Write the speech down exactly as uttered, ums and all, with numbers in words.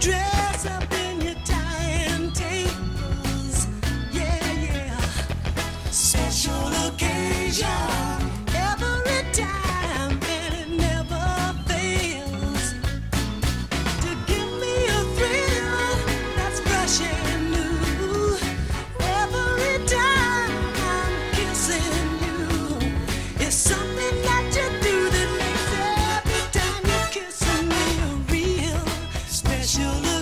Dress up in your tie and tails. Yeah, yeah. Special occasion. Every time, and it never fails to give me a thrill that's fresh and new. Every time I'm kissing you, it's something that you do that makes every time you're kissing me a real special